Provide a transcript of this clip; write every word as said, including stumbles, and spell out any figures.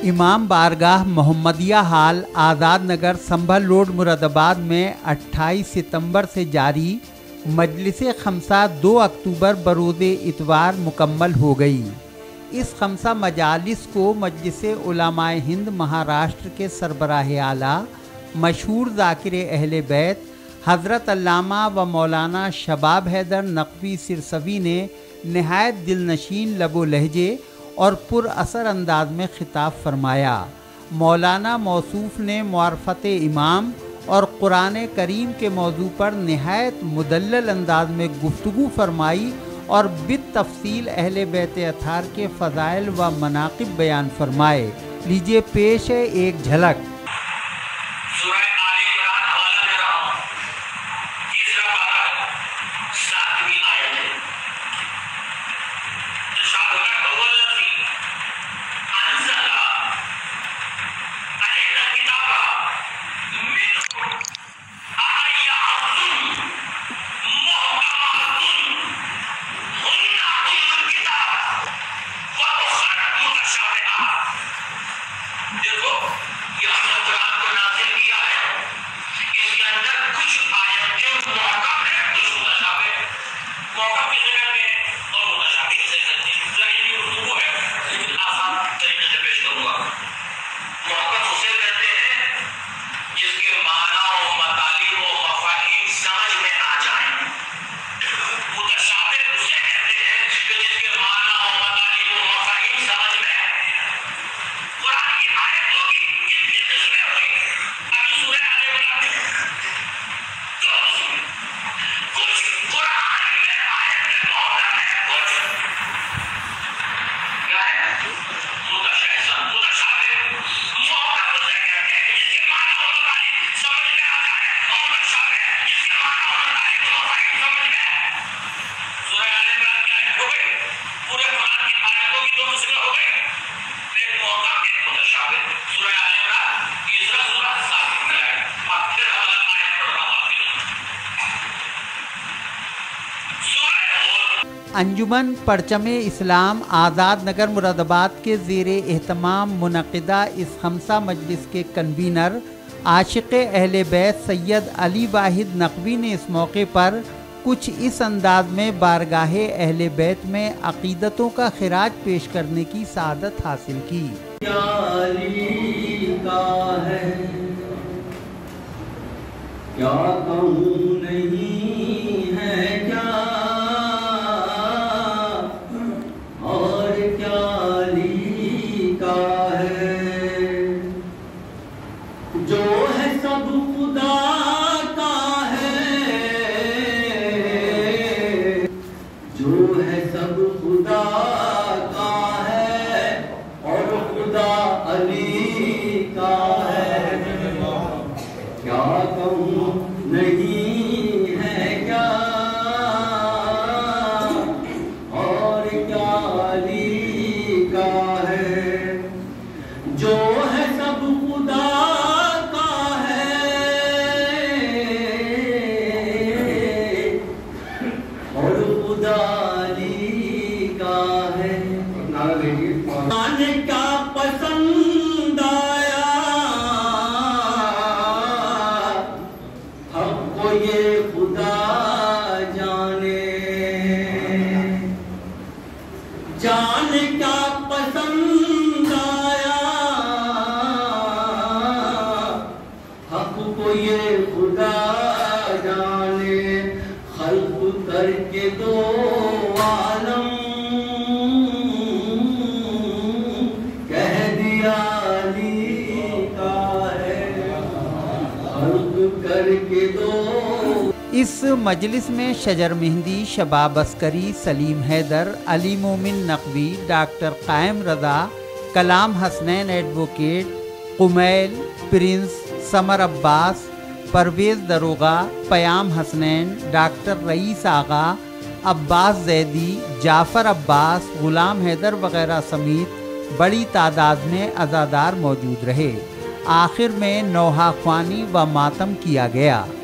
امام بارگاہ Muhammadiya hall Azad Nagar Sambhal road Moradabad میں اٹھائیس ستمبر سے جاری مجلس خمسہ دو اکتوبر بروز اتوار مکمل ہو گئی۔ اس خمسہ مجالس کو مجلس علماء ہند مہاراشٹر کے سربراہ اعلیٰ مشہور ذاکر اہل بیت حضرت علامہ و مولانا شباب حیدر نقوی سرسوی نے نہایت دل نشین لب و لہجے اور پر اثر انداز میں خطاب فرمایا۔ مولانا موصوف نے معرفت امام اور قرآن کریم کے موضوع پر نہایت مدلل انداز میں گفتگو فرمائی اور بالتفصیل اہل بیت اطہار کے فضائل و مناقب بیان فرمائے۔ لیجیے پیش ہے ایک جھلک۔ انجمن پرچم اسلام آزاد نگر مراد آباد کے زیر اہتمام منعقدہ اس خمسہ مجلس کے کنوینر عاشق اہل بیت سید علی واحد نقوی نے اس موقع پر کچھ اس انداز میں بارگاہ اہل بیت میں عقیدتوں کا خراج پیش کرنے کی سعادت حاصل کی۔ کیا علی کا ہے کیا کہوں نہیں ہے کیا اس مجلس میں شجر مہندی، شباب عسکری، سلیم حیدر، علی مومن Naqvi, doctor Qaim Raza, Kalam Hasnain advocate, Qumail, prince, Samar Abbas, Parvez دروغہ، پیام حسنین، ڈاکٹر رئیس آغا، عباس زیدی، جعفر عباس، غلام حیدر وغیرہ سمیت بڑی تعداد میں عزادار موجود رہے۔ آخر میں نوحہ خوانی و ماتم کیا گیا۔